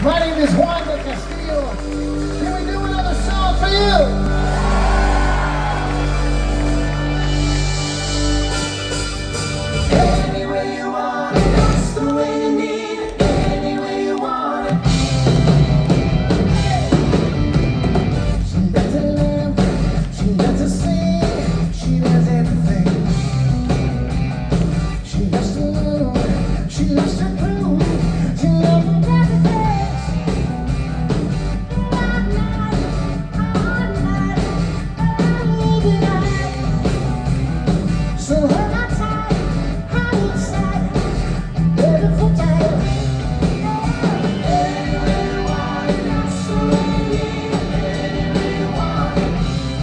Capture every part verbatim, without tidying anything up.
My name is Wanda Castillo. Can we do another song for you? Any way you want it, that's the way you need it. Any way you want it. She doesn't live, she doesn't sing, she does everything. She loves to love, she loves to prove, she loves to so hold on tight, hang inside, beautiful time. Anyway you want it, that's the way you need it. Anyway you want it.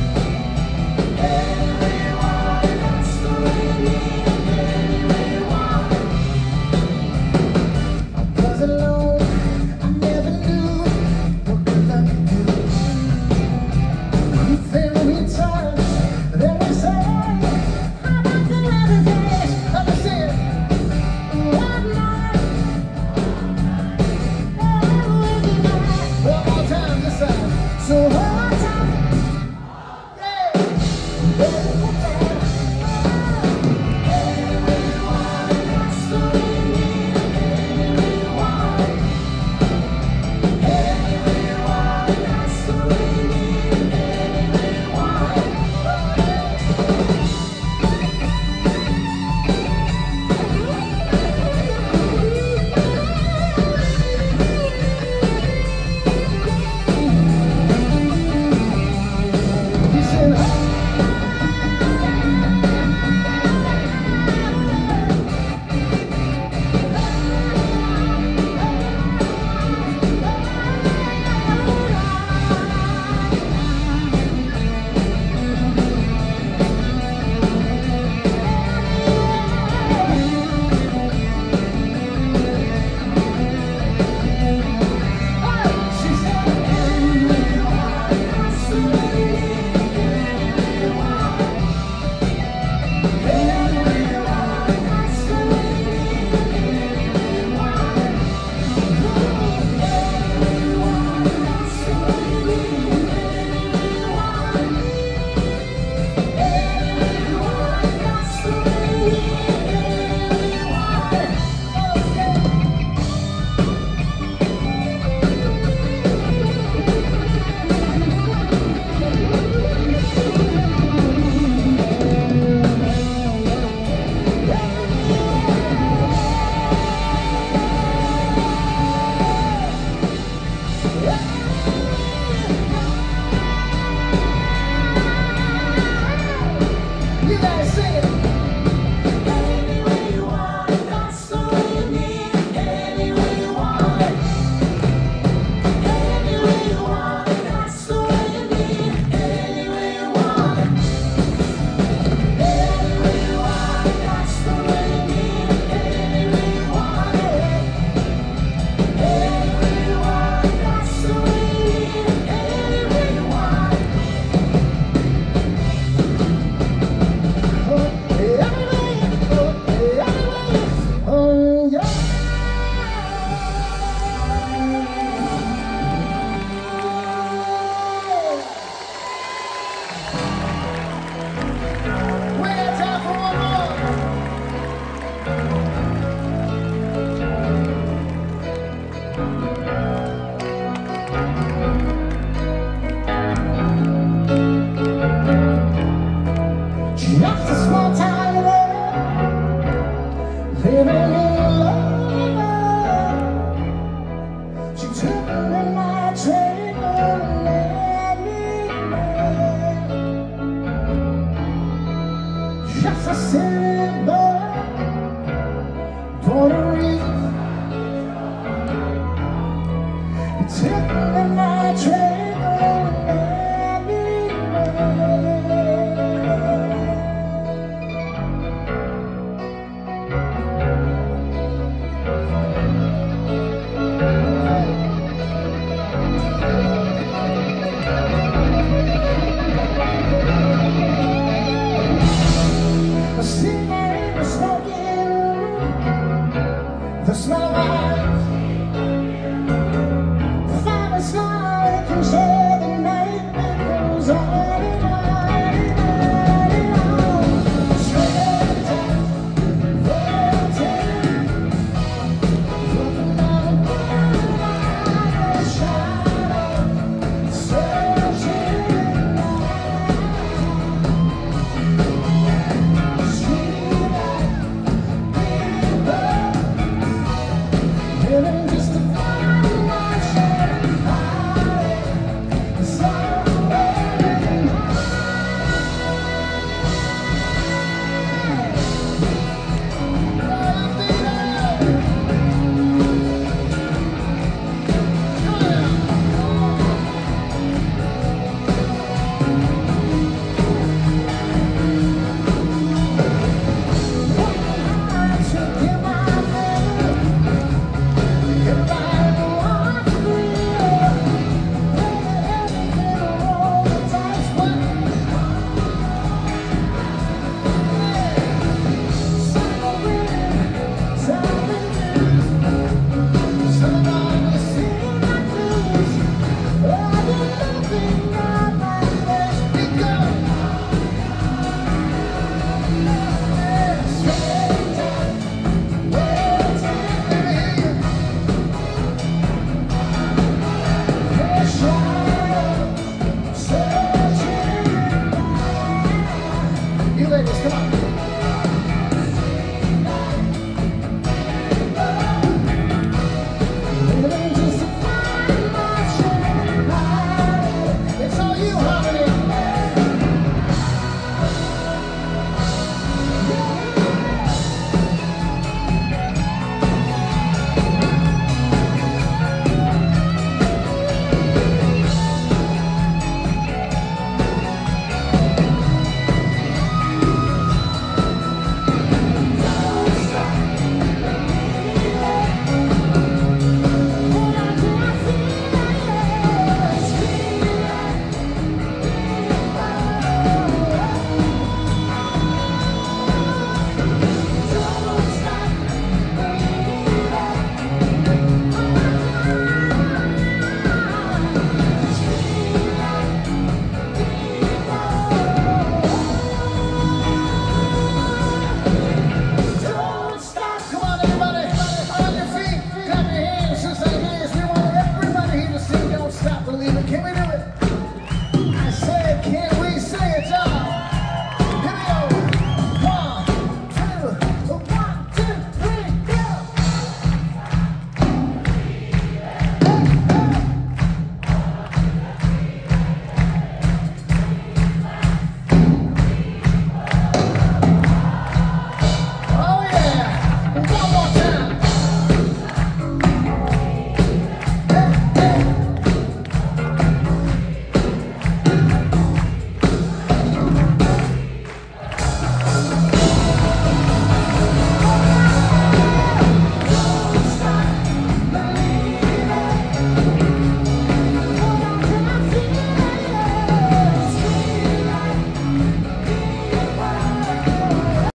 Anyway you want it, that's the way you need it. Anyway you want it. I was alone, I never knew what good love could do. You feel me touch, then we say. So hold tight, yeah. Beautiful time. Anyway you want it, that's the way you need it. Anyway you want it. Anyway you want it, that's the way you need it. Anyway you want it. You guys sing it. Any way you want it, that's the way you need it. Any way you want it. Any way you want it, that's the way you need it. Any way you want it. Any way you want it, that's the way you need it. Any way you want it. Any way you want it, that's the way you need it. Any way you want it. Just a small town love, living in love. She took me in my train and let me know. Just a silly boy, Puerto Rico. She took me in my train.